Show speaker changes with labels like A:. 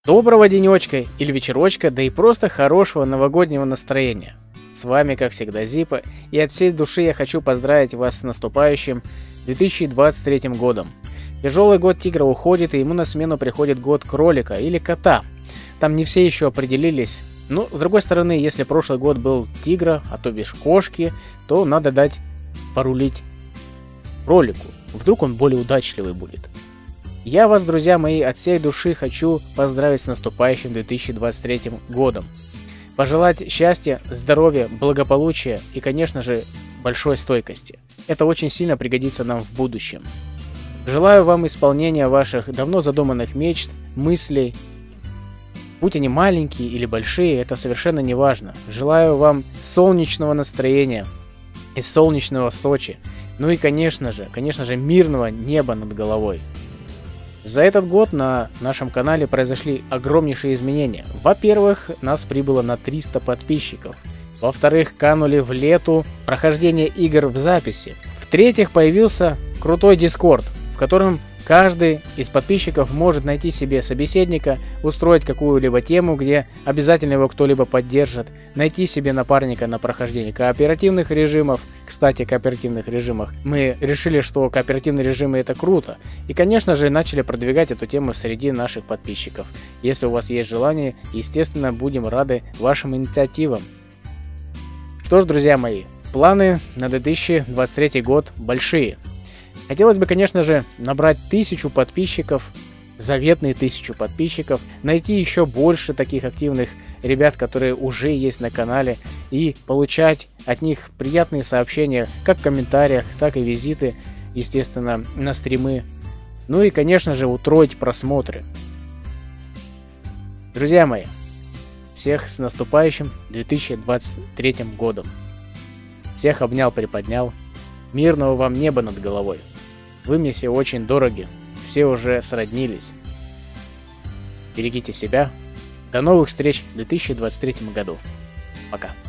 A: Доброго денечка или вечерочка, да и просто хорошего новогоднего настроения. С вами, как всегда, Зипа, и от всей души я хочу поздравить вас с наступающим 2023 годом. Тяжелый год тигра уходит, и ему на смену приходит год кролика или кота. Там не все еще определились. Но, с другой стороны, если прошлый год был тигра, а то бишь кошки, то надо дать порулить кролику. Вдруг он более удачливый будет. Я вас, друзья мои, от всей души хочу поздравить с наступающим 2023 годом. Пожелать счастья, здоровья, благополучия и, конечно же, большой стойкости. Это очень сильно пригодится нам в будущем. Желаю вам исполнения ваших давно задуманных мечт, мыслей. Будь они маленькие или большие, это совершенно не важно. Желаю вам солнечного настроения из солнечного Сочи. Ну и, конечно же, мирного неба над головой. За этот год на нашем канале произошли огромнейшие изменения. Во-первых, нас прибыло на 300 подписчиков. Во-вторых, канули в лету прохождение игр в записи. В-третьих, появился крутой Discord, в котором каждый из подписчиков может найти себе собеседника, устроить какую-либо тему, где обязательно его кто-либо поддержит, найти себе напарника на прохождение кооперативных режимов. Кстати, о кооперативных режимах. Мы решили, что кооперативные режимы это круто. И, конечно же, начали продвигать эту тему среди наших подписчиков. Если у вас есть желание, естественно, будем рады вашим инициативам. Что ж, друзья мои, планы на 2023 год большие. Хотелось бы, конечно же, набрать 1000 подписчиков, заветные 1000 подписчиков, найти еще больше таких активных ребят, которые уже есть на канале, и получать от них приятные сообщения, как в комментариях, так и визиты, естественно, на стримы. Ну и, конечно же, утроить просмотры. Друзья мои, всех с наступающим 2023 годом. Всех обнял, приподнял. Мирного вам неба над головой. Вы мне все очень дороги, все уже сроднились. Берегите себя. До новых встреч в 2023 году. Пока.